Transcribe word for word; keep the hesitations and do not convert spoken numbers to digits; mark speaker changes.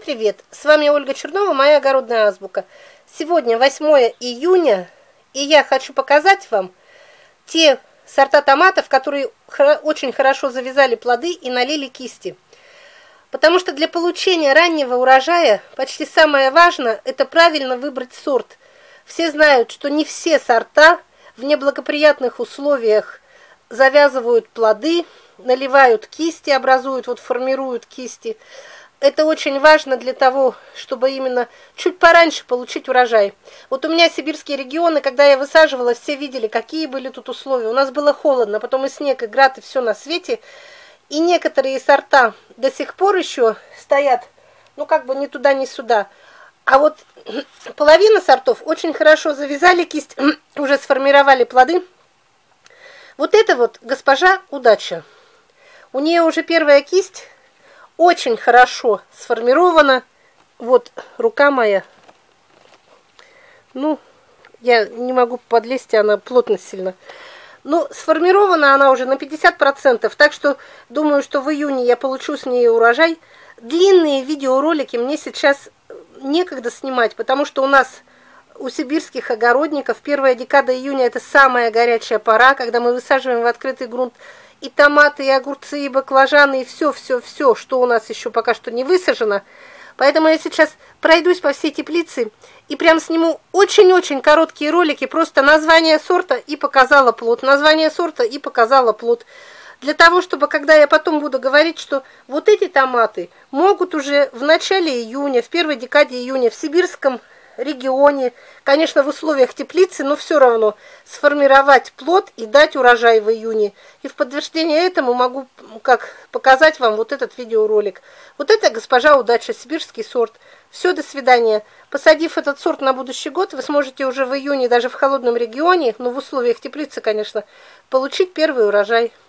Speaker 1: Всем привет! С вами Ольга Чернова, моя огородная азбука. Сегодня восьмое июня, и я хочу показать вам те сорта томатов, которые очень хорошо завязали плоды и налили кисти. Потому что для получения раннего урожая почти самое важное – это правильно выбрать сорт. Все знают, что не все сорта в неблагоприятных условиях завязывают плоды, наливают кисти, образуют, вот формируют кисти. Это очень важно для того, чтобы именно чуть пораньше получить урожай. Вот у меня сибирские регионы, когда я высаживала, все видели, какие были тут условия. У нас было холодно, потом и снег, и град, и все на свете. И некоторые сорта до сих пор еще стоят, ну как бы ни туда, ни сюда. А вот половина сортов очень хорошо завязали кисть, уже сформировали плоды. Вот это вот госпожа Удача. У нее уже первая кисть очень хорошо сформирована. Вот рука моя. Ну, я не могу подлезть, она плотно сильно. Ну, сформирована она уже на пятьдесят процентов. Так что думаю, что в июне я получу с нее урожай. Длинные видеоролики мне сейчас некогда снимать, потому что у нас, у сибирских огородников, первая декада июня – это самая горячая пора, когда мы высаживаем в открытый грунт и томаты, и огурцы, и баклажаны, и все-все-все, что у нас еще пока что не высажено. Поэтому я сейчас пройдусь по всей теплице и прям сниму очень-очень короткие ролики, просто название сорта и показала плод, название сорта и показала плод. Для того, чтобы, когда я потом буду говорить, что вот эти томаты могут уже в начале июня, в первой декаде июня в сибирском регионе, конечно, в условиях теплицы, но все равно сформировать плод и дать урожай в июне. И в подтверждение этому могу как показать вам вот этот видеоролик. Вот это госпожа Удача, сибирский сорт. Все, до свидания. Посадив этот сорт на будущий год, вы сможете уже в июне, даже в холодном регионе, но в условиях теплицы, конечно, получить первый урожай.